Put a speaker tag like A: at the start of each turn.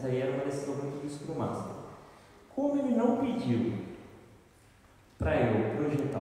A: Essa aí era uma decisão muito do Scrum Master. Como ele não pediu para eu projetar